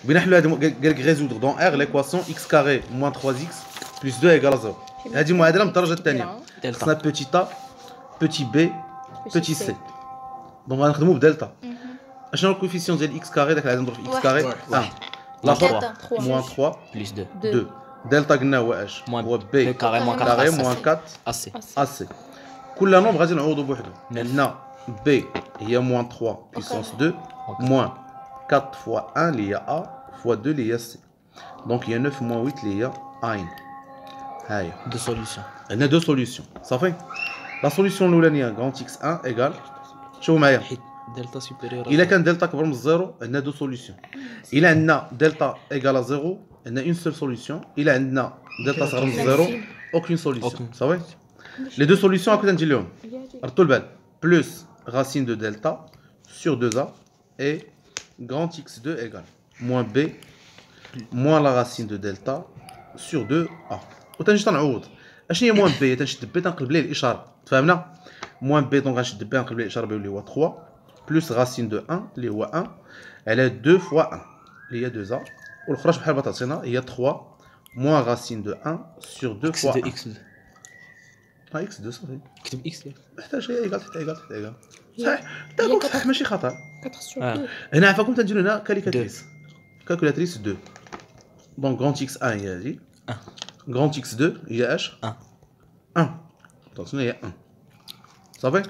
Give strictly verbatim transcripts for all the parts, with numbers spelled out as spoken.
بغينا نحلوا هذا قال لك résoudre dans R l'équation x carré moins trois x plus deux égale à zéro. هذه معادله من الدرجه الثانيه. خصنا petit a petit b petit c. دونك غنخدموا بدلتا. اشنو الكوفيسيون ديال x carré داك اللي غادي نضرب في x carré واحد. لاخر moins trois plus deux. deux. دلتا قلنا هو اش؟ هو b carré moins carré moins quatre ac. ac. كل نومبر غادي نعوضوا بوحدو. عندنا b هي moins trois puissance deux moins quatre fois un اللي هي a fois deux اللي هي c. دونك هي neuf moins huit اللي هي عين. هاهي Deux solutions. عندنا دو سوليوشن صافي. لا سوليوشن الاولانيه غران اكس واحد ايكال شوفوا معايا حيت دلتا سوبيريور. الا كان دلتا كبر من الزيرو عندنا دو سوليوشن. الا عندنا دلتا ايكال زيرو عندنا اون سول سوليوشن. الا عندنا دلتا صغر من الزيرو اوكين سوليوشن صافي. لي دو سوليوشن هاكا ندير لهم ردوا البال بلس racine de delta sur deux a et grand x deux égale moins b moins la racine de delta sur deux a. وتنجي تنعوض اشنو هي موان بي تنشد بي تنقلب ليه الاشاره تفهمنا. موان بي دونك غنشد بي نقلب ليه الاشاره بي اللي هو trois بلس راسين دو واحد اللي هو واحد على deux fois واحد اللي هي deux a والاخرى بحال ما تعطينا هي trois moins racine de واحد sur deux fois x deux x deux. ها اكس deux صافي كتب x deux. حتى شي ايكال حتى ايكال حتى ايكال صحيح داك صحيح ماشي خطا. كتخسروا هنا عفاكم تنديروا هنا كاليكاتريس كالكولاتريس deux دونك غران اكس واحد هي هذه غران اكس deux هي اش واحد. واحد تعطينا هي واحد صافي.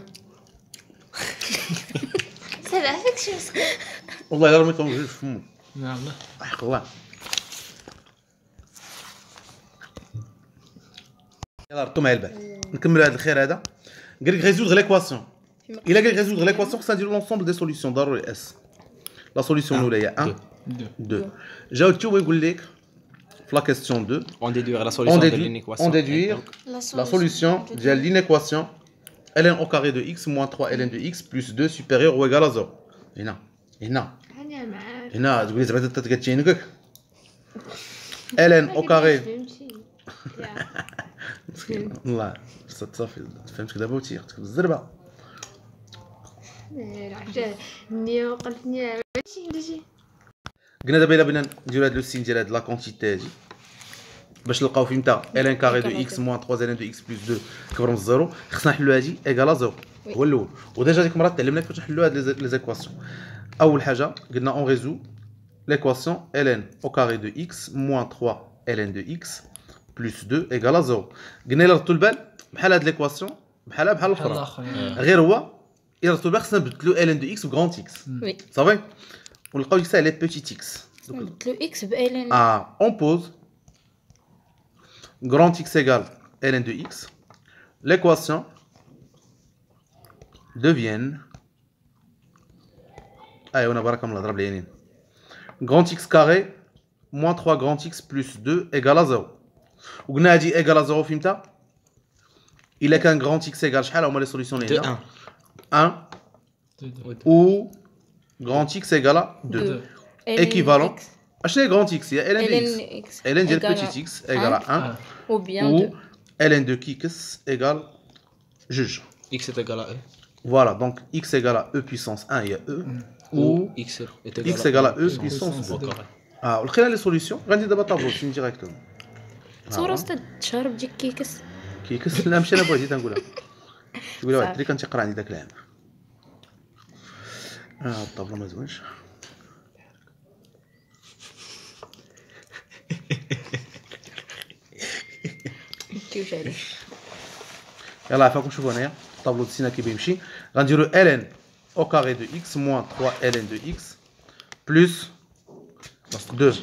سبعة فيك شي مسكين. والله الا رميتهم جوج في فمك نعم حق الله. يلا ردوا معايا البال نكملوا هذا الخير هذا. قال لك ريزودغ ليكواسيون. الا قال لك ريزودغ ليكواسيون خصنا نديروا لونسومبل دي سوليوشن ضروري اس. لا سوليوشن الاولى هي واحد deux جاوبتي هو يقول لك في لا كيستيون deux On déduire la on solution de déduit l'inéquation. on déduire la solution de l'inéquation ln au carré de x moins trois ln de x plus deux supérieur ou égal à zéro. هنا هنا انا معاك. هنا تقولي زعما انت كتشينكك ln au carré. مسكين والله صافي فهمتك دابا وتيقتك بالزربه. عرفت النية وقلتني ماشي ماشي. قلنا دابا الا بغينا نديرو هاد لو سين ديال هاد لا كونتيتي هادي باش نلقاو فهمتها ln كاري دو اكس موان trois ln دو اكس بلس deux كبر من الزيرو خصنا نحلو هادي ايكال زيرو هو الاول. وديجا ديك المره تعلمنا كيفاش نحلو هاد لي زيكواسيون. اول حاجه قلنا اون ريزو ليكواسيون ln او كاري دو اكس موان trois ln دو اكس بلس deux ايكال زيرو. قلنا الا ردتو البال بحال هاد ليكواسيون بحالها بحال الاخرى غير هو الا ردتو البال خصنا نبدلو ln دو اكس بغران اكس وي صافي ونلقاو ديك الساعه لي بيتيت اكس. نبدلو اكس ب ال ان. Ah, on pose grand x égale ln de x. L'équation devient. Allez, on a barré comme la drable lénine. Grand x carré moins trois grand x plus deux égale à zéro. Ou on a dit égale à zéro, fimta. Il est qu'un grand x égale, je sais pas, on a les solutions De un. un. Ou grand x égale à deux. Équivalent. Achetez grand x, il y a ln de x. ln de petit x égale à un. Ou bien Ou deux. ln de x égale juge. X est égal à e. Voilà, donc x égale à e puissance un, il y a e. Ou X est égal x égale à e puissance au deux. carré. Ah, on a les solutions. غادي دابا طابلو شنو ديريكتوم. تصور استاذ تشرب ديك كيكس. كيكس لا ماشي انا بغيتي تنقولها. تقول واحد اللي كنتقرا عندي داك العام. اه الطابلو ما زوينش. كيفاش عليه. يلا عفاكم شوفوا هنايا الطابلو ديالنا كي بيمشي غنديرو ln au carré de x moins trois ln de x plus deux.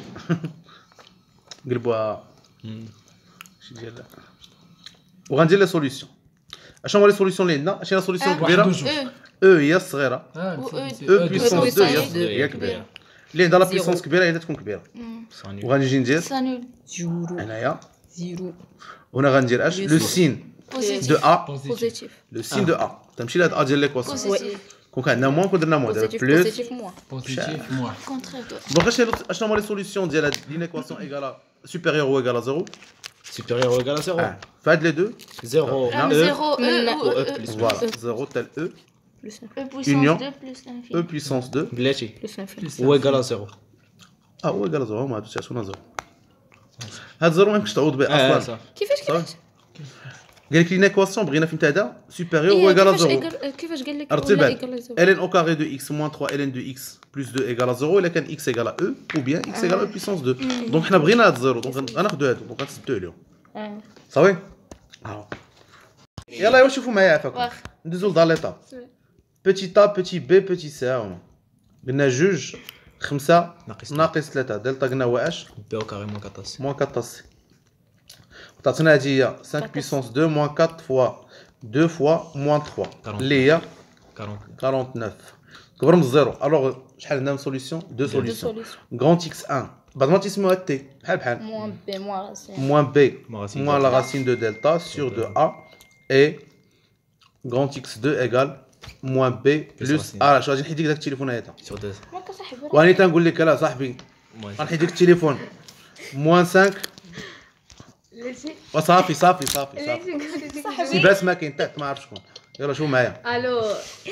قلبوها شي ديال وغندير لي سوليسيون. اشنو هو لي سوليسيون اللي عندنا؟ اشنو هي سوليسيون كبيره؟ او هي الصغيره او بيسونس deux هي كبيره. اللي عندها لا بيسونس كبيره هي تكون كبيره. وغنجي ندير سانول زيرو هنايا زيرو. هنا غندير اش لو سين دو ا بوزيتيف. لو سين دو ا تمشي لهاد ا ديال ليكواسيون. بوزيتيف. كون كان عندنا موان كون درنا موان دابا بوزيتيف بلوس. بوزيتيف موان. بوزيتيف موان. كونترير دو. دونك اشنو اشنو هما لي سوليسيون ديال هاد لينيكواسيون ايكال سوبيريور ou égal à zéro. Supérieur ou égal à zéro. فهاد لي دو zéro. Ah, زيرو من او e plus فوالا زيرو تال او بلس Union. بويسونس deux بلس او انفيني puissance deux بلاتي بلس انفيني. ou égal à zéro. اه هو ايكال زيرو، هما هادو تعطونا زيرو. هاد زيرو ما يمكنش تعوض به اه اصلا. صح. كيفاش كيفاش قال لك لينا ايكواسيون بغينا فين هذا سوبيريور إيه، او ايكال كيفاش زيرو. إيكال- كيفاش قال لك رتب ولا بالك إيكال زيرو؟ ln au carré de x moins trois ln de x plus deux égale à zéro الا كان x égale à e ou bien x égale à e puissance deux. دونك حنا بغينا هاد زيرو، دونك غناخدو هادو، دونك غنثبتوه اليوم. اه صافي. اه يلا ايوا شوفوا معايا عافاكم. واخا. ندوزو لدار ليطاب. بيتي تا بيتي بي بيتي سي هما. قلنا جوج خمسة ناقص ناقص ثلاثة، دلتا قلنا هو اش؟ بي او كاري موان كاطاس. موان أربعة سي. تعطينا هادي هي خمسة بيسونس deux موان أربعة فوا deux فوا موان ثلاثة اللي هي أربعين. تسعة وأربعين. كبر من الزيرو. الوغ شحال عندنا من سوليسيون؟ دو دو سوليسيون. سوليسيون. غران اكس واحد بعد ما تسموها تي بحال بحال موان بي موان راسين. موان بي Moins racine موان de لا racine de delta sur deux a et grand x deux égale moins b plus racine. اه شو غادي نحيد لك داك التليفون هذا سور دو. ما كصاحب ولا واني تنقول لك لا صاحبي موان غنحيد لك التليفون موان خمسة ليتي وصافي صافي صافي صافي ليتي سي صاحبي. باس ما كاين تحت ما عرف شكون. يلا شوف معايا الو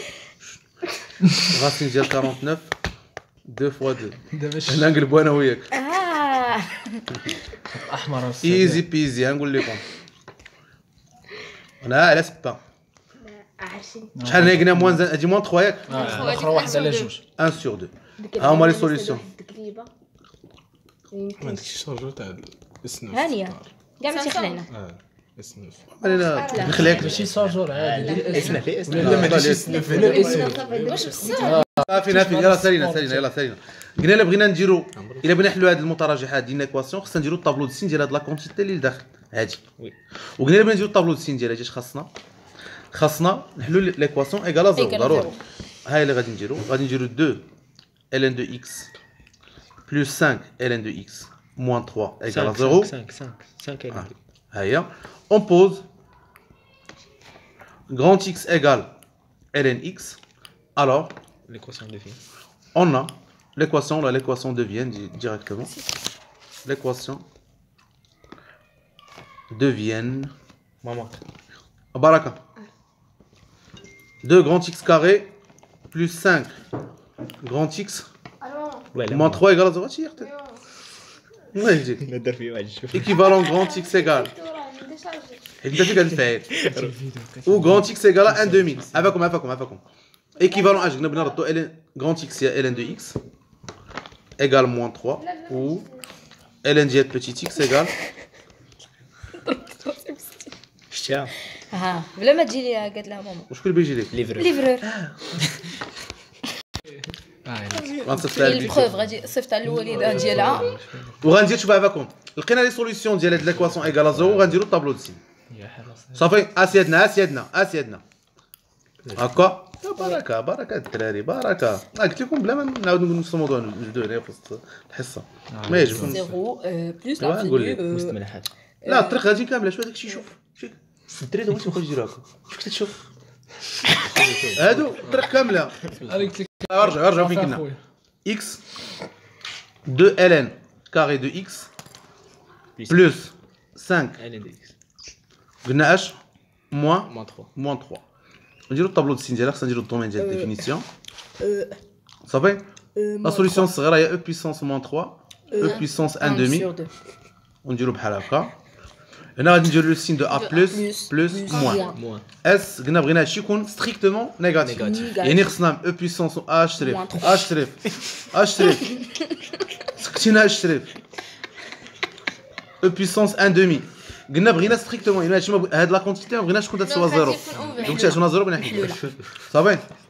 راسين ديال تسعة وأربعين deux fois deux. دابا هنا نقلبوا انا وياك اه احمر ايزي بيزي غنقول لكم انا على سبعة. عرفتي شحال هنا قلنا موان زان هادي موان ثلاثة ياك الاخر واحد على جوج واحد sur deux. ها هما لي سوليسيون. التقريبه ما عندكش شارجور تاع اس نوف هانيه كاع ما تيخلينا اه اس نوف علينا نخليك ماشي شارجور عادي ديال اسمع في اسم. لا ما ديرش اسم هنا اسم واش بصح صافي نافي يلا سالينا سالينا يلا سالينا. قلنا الا بغينا نديرو الا بغينا نحلو هاد المتراجحات ديال ليكواسيون خصنا نديرو الطابلو دو سين ديال هاد لا كونتيتي اللي لداخل هادي. وي. وقلنا الا بغينا نديرو الطابلو دو سين ديال هادي اش خاصنا؟ خاصنا نحلو ليكواسيون ايكال زيرو إيكال ضروري. زيرو. هاي اللي غادي نديرو غادي نديرو deux ln de x plus cinq ln de x moins trois égale à zéro. cinq cinq cinq cinq. ها هي on pose grand x égale ln x. Alors L'équation devient. on a l'équation, là l'équation devient di- directement. L'équation devient Maman. baraka. deux grand x carré plus cinq grand x moins trois égale à zéro. تي يختي. الله يهديك. ندير فيه واحد شوف. Équivalent grand x égale. انت فيك هاد الفعل. ou grand x égale à un demi. عفاكم عفاكم عفاكم. Équivalent اش قلنا بغينا نردو ln grand x هي ln de x égale moins trois ou ln ديال petit x égale شتيها. ها بلا ما تجي لي قالت لها ماما وشكون اللي بيجي لك؟ ليفر. ليفرور غنصيفط لها البروف الفيديو. غادي صيفط على الوالده ديالها وغندير شوف عفاكم لقينا لي سوليسيون ديال هاد ليكواسيون ايكال زيرو غنديرو الطابلو دو سين. صافي اسيادنا اسيادنا اسيادنا هكا بركه بركه الدراري بركه. آه، قلت لكم بلا ما نعاود نقول نفس الموضوع نجبدو هنا في وسط الحصه ما يعجبكمش. زيرو بلوس ايوا نقول لك مستملحات. لا الطريق غادي كامله شوف هذاك الشيء شوف شوف الدراري هما تيبقاو يديروا هكا شوف كنت تشوف هادو الطريق كامله. قلت لك ارجع ارجع فين كنا x deux ln carré de x plus cinq L N D X. قلنا اش moins Moins trois. moins trois. نديرو الطابلو دو سين ديالها خصنا نديرو الدومين ديال الديفينيسيون. صافي لا سوليسيون الصغيره هي او بيسونس موان ثلاثة او بيسونس ان دومي ونديرو بحال هكا. هنا غادي نديرو لو سين دو ا بلس بلس موان. Moins. اس قلنا بغينا هادشي يكون ستريكتومون نيجاتيف Négatif. يعني خصنا او بيسونس ا شريف ا شريف ا شريف سكتينا ا شريف او بيسونس ان دومي. قلنا بغينا ستريكتومون يعني هادشي هاد لا كونتيتي ما بغيناش تكون تساوي زيرو. دونك تساوي زيرو بغينا نحيدو صافي.